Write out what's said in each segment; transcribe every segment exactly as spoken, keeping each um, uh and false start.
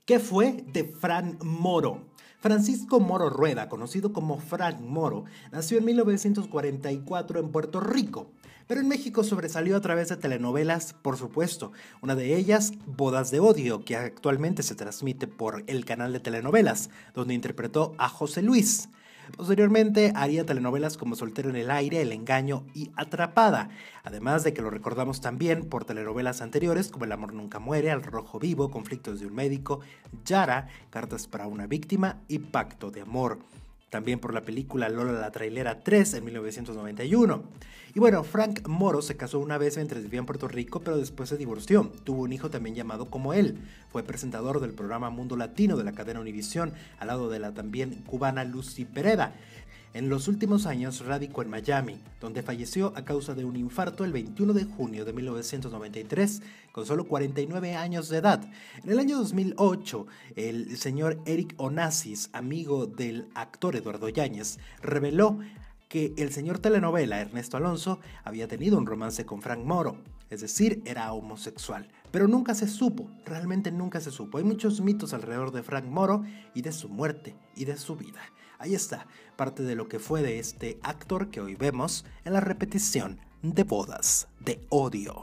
¿Qué fue de Frank Moro? Francisco Moro Rueda, conocido como Frank Moro, nació en mil novecientos cuarenta y cuatro en Puerto Rico, pero en México sobresalió a través de telenovelas, por supuesto, una de ellas, Bodas de Odio, que actualmente se transmite por el canal de telenovelas, donde interpretó a José Luis. Posteriormente haría telenovelas como Soltero en el Aire, El Engaño y Atrapada, además de que lo recordamos también por telenovelas anteriores como El Amor Nunca Muere, Al Rojo Vivo, Conflictos de un Médico, Yara, Cartas para una Víctima y Pacto de Amor. También por la película Lola la Trailera tres en mil novecientos noventa y uno. Y bueno, Frank Moro se casó una vez mientras vivía en Puerto Rico, pero después se divorció. Tuvo un hijo también llamado como él. Fue presentador del programa Mundo Latino de la cadena Univisión, al lado de la también cubana Lucy Pereda. En los últimos años radicó en Miami, donde falleció a causa de un infarto el veintiuno de junio de mil novecientos noventa y tres, con solo cuarenta y nueve años de edad. En el año dos mil ocho, el señor Eric Onassis, amigo del actor Eduardo Yáñez, reveló que el señor telenovela Ernesto Alonso había tenido un romance con Frank Moro, es decir, era homosexual. Pero nunca se supo, realmente nunca se supo. Hay muchos mitos alrededor de Frank Moro y de su muerte y de su vida. Ahí está, parte de lo que fue de este actor que hoy vemos en la repetición de Bodas de Odio.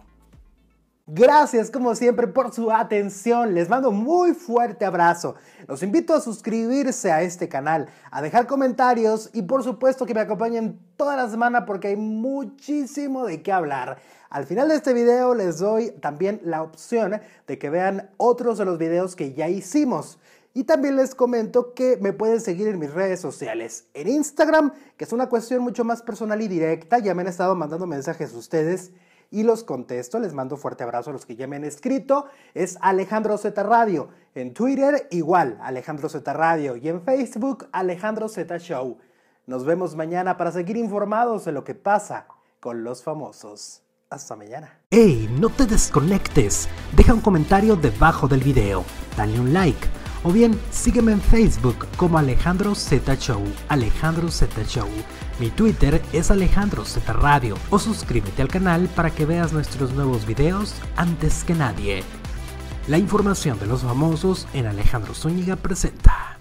Gracias como siempre por su atención, les mando un muy fuerte abrazo, los invito a suscribirse a este canal, a dejar comentarios y por supuesto que me acompañen toda la semana porque hay muchísimo de qué hablar. Al final de este video les doy también la opción de que vean otros de los videos que ya hicimos. Y también les comento que me pueden seguir en mis redes sociales. En Instagram, que es una cuestión mucho más personal y directa, ya me han estado mandando mensajes ustedes y los contesto. Les mando fuerte abrazo a los que ya me han escrito. Es Alejandro Z Radio. En Twitter, igual, Alejandro Z Radio. Y en Facebook, Alejandro Z Show. Nos vemos mañana para seguir informados de lo que pasa con los famosos. Hasta mañana. ¡Ey! No te desconectes. Deja un comentario debajo del video. Dale un like. O bien, sígueme en Facebook como Alejandro Z Show, Alejandro Z Show. Mi Twitter es Alejandro Z Radio. O suscríbete al canal para que veas nuestros nuevos videos antes que nadie. La información de los famosos en Alejandro Zúñiga presenta.